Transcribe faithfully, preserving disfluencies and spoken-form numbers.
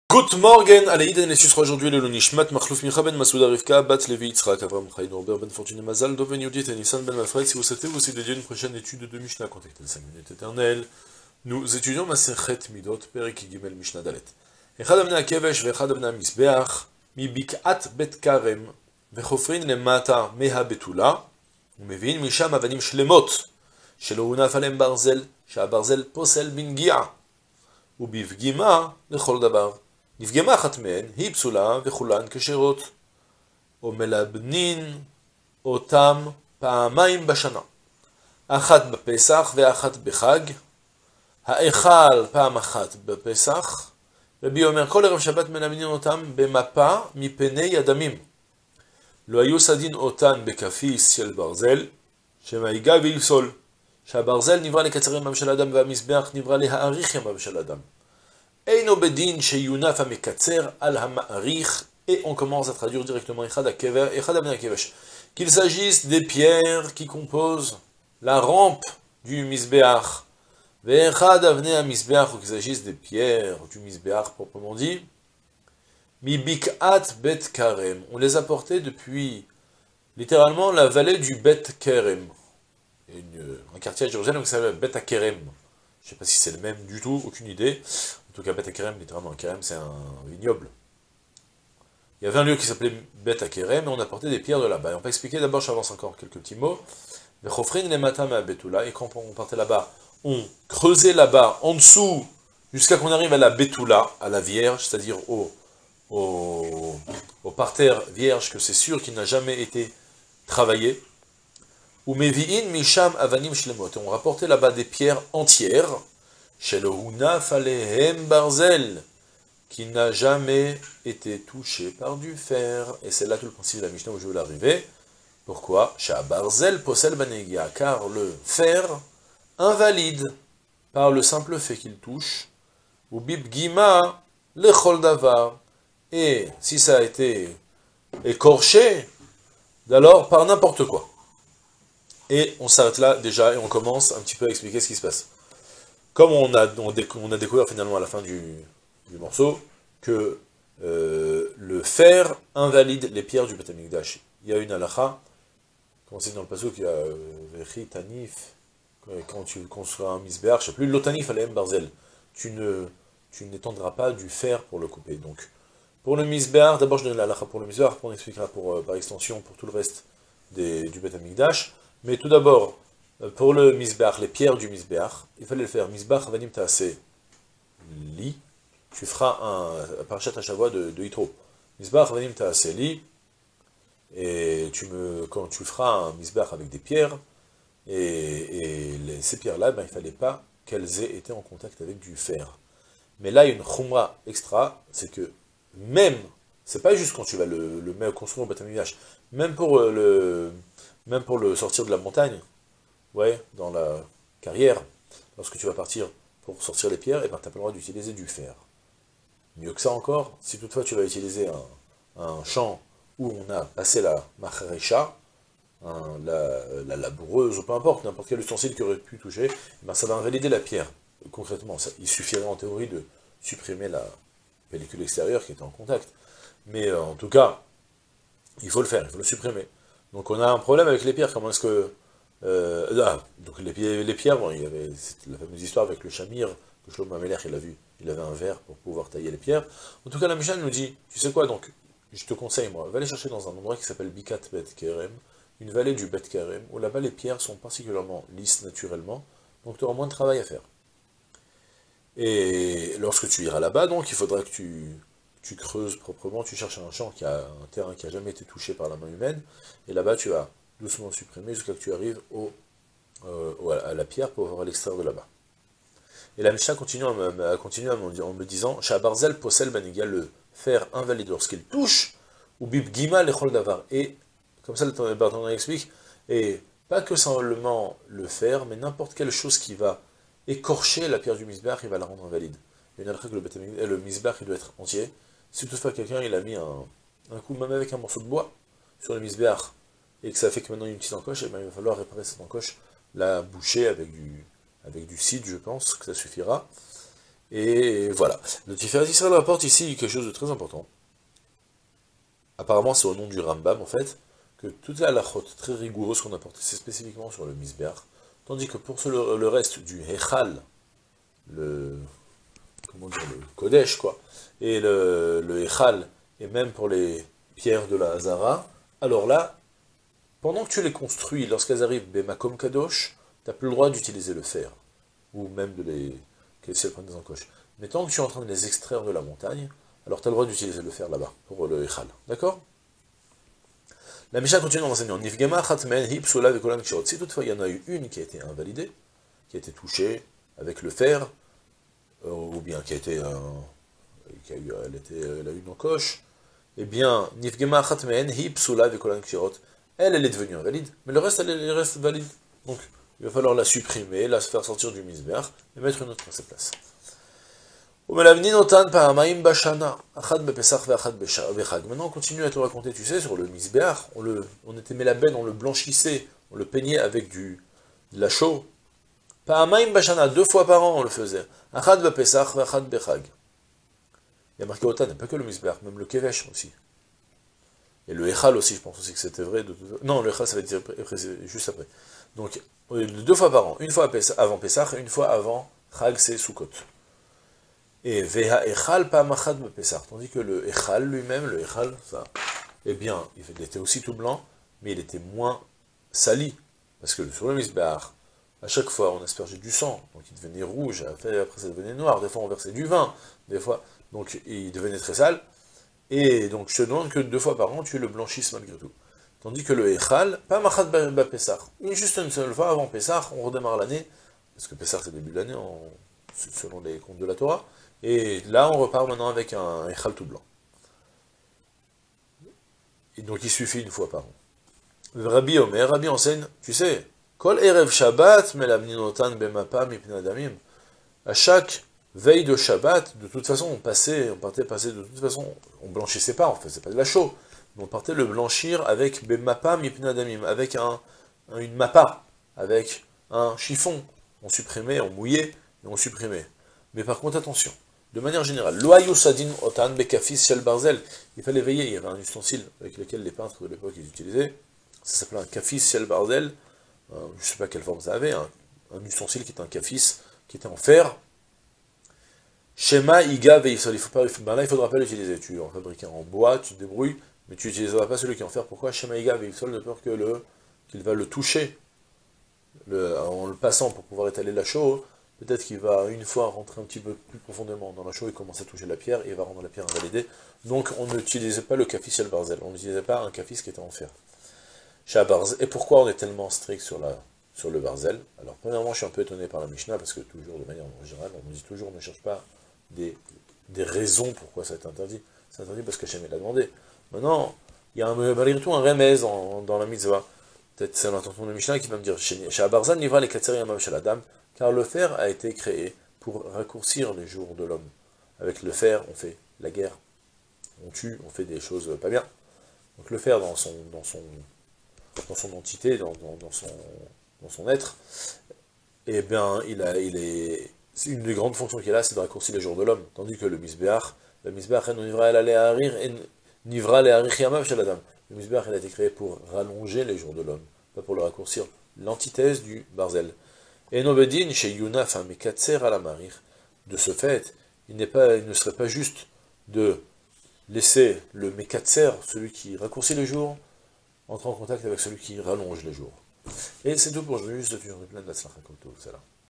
Good morning, allez, Iden, et ce sera aujourd'hui le Nishmat, Machlouf Micha ben Masouda Rivka, Bat Levi Yitzhak, Avram Chaim Norbert ben Fortune Mazal, Doven Yudit et Nissan ben Mafred. Si vous souhaitez aussi dédier une prochaine étude de Mishnah, contactez les cinq minutes éternelles. Nous étudions Maserhet Midot, Perek Gimel Mishnah Dalet. Echad avnei hakevesh ve'echad avnei hamizbeach, mi bik'at bet karem, vechofrin lemata meha betula, ומביאים משם אבנים שלמות, שלא הונף עליהם ברזל, שהברזל פוסל בנגיעה, ובפגימה לכל דבר. נפגמה אחת מהן, היא פסולה וכולן כשרות, ומלבנין אותם פעמיים בשנה, אחת בפסח ואחת בחג, האחל פעם אחת בפסח, רבי אומר כל ערב שבת מלבנין אותם במפה מפני הדמים. לא היו סדין אותן בכפיס של ברזל, שמעיגה ויפסול, שהברזל נברא לקצר ימיו של האדם והמזבח נברא להאריך ימיו של האדם. אינו בדין שיונף המקצר על המאריך, et on commence à traduire directement אחד אבני הכבש. Qu'il s'agisse des pierres qui composent la rampe du misbéach, ואחד אבני המזבח, ou qu'il s'agisse des pierres du misbéach proprement dit, mi bik'at bet karem, on les a portés depuis littéralement la vallée du Bet Kerem, une, un quartier à Jérusalem qui s'appelle Bet Kerem. Je ne sais pas si c'est le même du tout, aucune idée. En tout cas, Bet Kerem, littéralement, Kerem c'est un vignoble. Il y avait un lieu qui s'appelait Bet Kerem et on a porté des pierres de là-bas. Et on peut expliquer d'abord, j'avance encore quelques petits mots. Et quand on partait là-bas, on creusait là-bas, en dessous, jusqu'à qu'on arrive à la Betula, à la Vierge, c'est-à-dire au Au, au parterre vierge, que c'est sûr qu'il n'a jamais été travaillé. Ou mevi'in misham avanim shlemot. On rapportait là-bas des pierres entières, chez le hunaf alehem barzel, qui n'a jamais été touché par du fer. Et c'est là tout le principe de la Mishnah où je veux l'arriver. Pourquoi? Chez barzel posel banegia, car le fer invalide par le simple fait qu'il touche. Ou bibgima lechol davar. Et si ça a été écorché, alors par n'importe quoi. Et on s'arrête là déjà et on commence un petit peu à expliquer ce qui se passe. Comme on a, on déc on a découvert finalement à la fin du, du morceau que euh, le fer invalide les pierres du Beth Amikdash. Il y a une halakha, comme c'est dans le passage, il y a Vechi Tanif, quand tu construis un misbéach, je ne sais plus, l'otanif alem barzel. Tu ne tu n'étendras pas du fer pour le couper. Donc, pour le misbéach, d'abord je donne la halakha pour le misbéach, après on expliquera pour, euh, par extension pour tout le reste des, du Beth Amikdash. Mais tout d'abord, euh, pour le misbéach, les pierres du misbéach, il fallait le faire. Misbéach avanim ta'aseh li, tu feras un parchat à Shavua de, de Yitro. Misbéach avanim ta'aseh li, et tu me, quand tu feras un misbéach avec des pierres, et, et les, ces pierres-là, ben, il ne fallait pas qu'elles aient été en contact avec du fer. Mais là, il y a une chumra extra, c'est que même, c'est pas juste quand tu vas le, le mettre construire au Beth Amikdash, même pour le, même pour le sortir de la montagne, ouais, dans la carrière, lorsque tu vas partir pour sortir les pierres, et ben t'as pas le droit d'utiliser du fer. Mieux que ça encore, si toutefois tu vas utiliser un, un champ où on a passé la macharecha, hein, la, la laboureuse, ou peu importe, n'importe quel ustensile qui aurait pu toucher, ben ça va invalider la pierre. Concrètement, ça, il suffirait en théorie de supprimer la pellicule extérieure qui était en contact. Mais euh, en tout cas, il faut le faire, il faut le supprimer. Donc on a un problème avec les pierres, comment est-ce que... Euh, ah, donc les, les pierres, bon, il y avait la fameuse histoire avec le Shamir, que Shlomo Amelech, il a vu, il avait un verre pour pouvoir tailler les pierres. En tout cas, la Mishnah nous dit, tu sais quoi, donc, je te conseille, moi, va aller chercher dans un endroit qui s'appelle Bikat Bet Kerem, une vallée du Bet Kerem, où là-bas les pierres sont particulièrement lisses naturellement, donc tu auras moins de travail à faire. Et lorsque tu iras là-bas, donc, il faudra que tu, tu creuses proprement, tu cherches un champ qui a un terrain qui n'a jamais été touché par la main humaine, et là-bas tu vas doucement supprimer jusqu'à ce que tu arrives au, euh, à la pierre pour pouvoir l'extraire de là-bas. Et la Mishnah continue, à, continue en me disant, Shabarzel posel baniga, le fer invalide lorsqu'il touche, ou bibgima lechol davar. Et, comme ça le Barthénon explique, et pas que seulement le fer, mais n'importe quelle chose qui va écorcher la pierre du misbéach, il va la rendre invalide. Il y a une halakha que le, le misbéach, il doit être entier. Si toutefois quelqu'un il a mis un, un coup, même avec un morceau de bois, sur le misbéach, et que ça fait que maintenant il y a une petite encoche, et bien il va falloir réparer cette encoche, la boucher avec du, avec du cidre, je pense, que ça suffira. Et voilà. Le Tiferet Israël rapporte ici quelque chose de très important. Apparemment, c'est au nom du Rambam, en fait, que toute la halachot très rigoureuse qu'on a portée, c'est spécifiquement sur le Misbeach, tandis que pour le, le reste du Hechal, le, comment dire, le Kodesh, quoi, et le, le Echal, et même pour les pierres de la Hazara, alors là, pendant que tu les construis, lorsqu'elles arrivent Bemakom Kadosh, tu n'as plus le droit d'utiliser le fer, ou même de les, qu'elles prennent des encoches. Mais tant que tu es en train de les extraire de la montagne, alors tu as le droit d'utiliser le fer là-bas, pour le Echal, d'accord? La Mishnah continue en enseignant, Nifgema Chatmen Hipsula Vekolan Kshirot. Si toutefois il y en a eu une qui a été invalidée, qui a été touchée avec le fer, euh, ou bien qui a été, euh, qui a eu, elle, était, elle a eu une encoche, eh bien, Nifgema Chatmen Hipsula Vekolan Kshirot, elle, elle est devenue invalide, mais le reste, elle, elle reste valide. Donc, il va falloir la supprimer, la faire sortir du misbeach, et mettre une autre à sa place. Maintenant, on continue à te raconter, tu sais, sur le misbeach, on, le, on était melaben, on le blanchissait, on le peignait avec du, de la chaux. Pa'amaim bashana, deux fois par an on le faisait. Achad bepesach v'achad bechag. Il y a marqué Otan, pas que le misbeach, même le kevesh aussi. Et le echal aussi, je pense aussi que c'était vrai. De tout... Non, le echal, ça va être juste après. Donc, deux fois par an, une fois avant Pesach, une fois avant Chag, c'est Sukkot. Et Veha Echal Pamachad Pesach, tandis que le Echal lui-même, le Echal, ça, eh bien, il était aussi tout blanc, mais il était moins sali. Parce que sur le Misbeach, à chaque fois, on aspergeait du sang, donc il devenait rouge, après, après ça devenait noir, des fois on versait du vin, des fois, donc il devenait très sale. Et donc je te demande que deux fois par an, tu le blanchisses malgré tout. Tandis que le Echal, pas Machat Ba Pesach, juste une seule fois avant Pesach, on redémarre l'année, parce que Pesach c'est le début de l'année, selon les comptes de la Torah, et là on repart maintenant avec un Echal tout blanc. Et donc il suffit une fois par an. Rabbi Omer, Rabbi enseigne, tu sais, Kol Erev Shabbat, Melamninotan Bemapa Mipna Damim, à chaque veille de Shabbat, de toute façon, on passait, on partait passer, de toute façon, on blanchissait pas, on faisait pas de la chaux, mais on partait le blanchir avec Bemapa Mipna Damim, avec un, une mappa, avec un chiffon. On supprimait, on mouillait, et on supprimait. Mais par contre, attention, de manière générale, Loayu Sadin Otan Bekafis Shel Barzel, il fallait veiller, il y avait un ustensile avec lequel les peintres de l'époque ils utilisaient, ça s'appelait un Kafis Shel Barzel, euh, je sais pas quelle forme ça avait, un, un ustensile qui était un Kafis, qui était en fer. Shema, Iga, Veifsol, il faut pas, ben là il faudra pas l'utiliser, tu en fabriques un en bois, tu te débrouilles, mais tu n'utiliseras pas celui qui est en fer. Pourquoi? Shema, Iga, Veifsol, de peur que le, qu'il va le toucher, le, en le passant pour pouvoir étaler la chaux, peut-être qu'il va une fois rentrer un petit peu plus profondément dans la chaux et commencer à toucher la pierre, et il va rendre la pierre invalidée. Donc on n'utilisait pas le kafis el barzel, on n'utilisait pas un kafis qui était en fer. Et pourquoi on est tellement strict sur, la, sur le barzel? Alors premièrement, je suis un peu étonné par la Mishnah, parce que toujours, de manière générale, on nous dit toujours, ne cherche pas des, des raisons pourquoi ça est interdit. C'est interdit parce qu'Hachem l'a demandé. Maintenant, il y a un, malgré tout un remez dans, dans la mitzvah. Peut-être c'est l'intention de Mishnah qui va me dire, chez Abarzan, Nivra les Katseri Amam chez la dame, car le fer a été créé pour raccourcir les jours de l'homme. Avec le fer, on fait la guerre, on tue, on fait des choses pas bien. Donc le fer, dans son, dans son, dans son entité, dans, dans, dans, son, dans son être, eh bien, il, a, il est... une des grandes fonctions qu'il a, c'est de raccourcir les jours de l'homme. Tandis que le misbeach, le misbeach, nivra le harich yamav chez la dame. Le misbeach, il a été créé pour rallonger les jours de l'homme, pas pour le raccourcir. L'antithèse du barzel. Et Nobedin, chez Yuna, enfin, Mekatser à la marir. De ce fait, il, n'est pas, il ne serait pas juste de laisser le Mekatser, celui qui raccourcit les jours, entrer en contact avec celui qui rallonge les jours. Et c'est tout pour aujourd'hui, je te souhaite plein de la comme tout, ça là.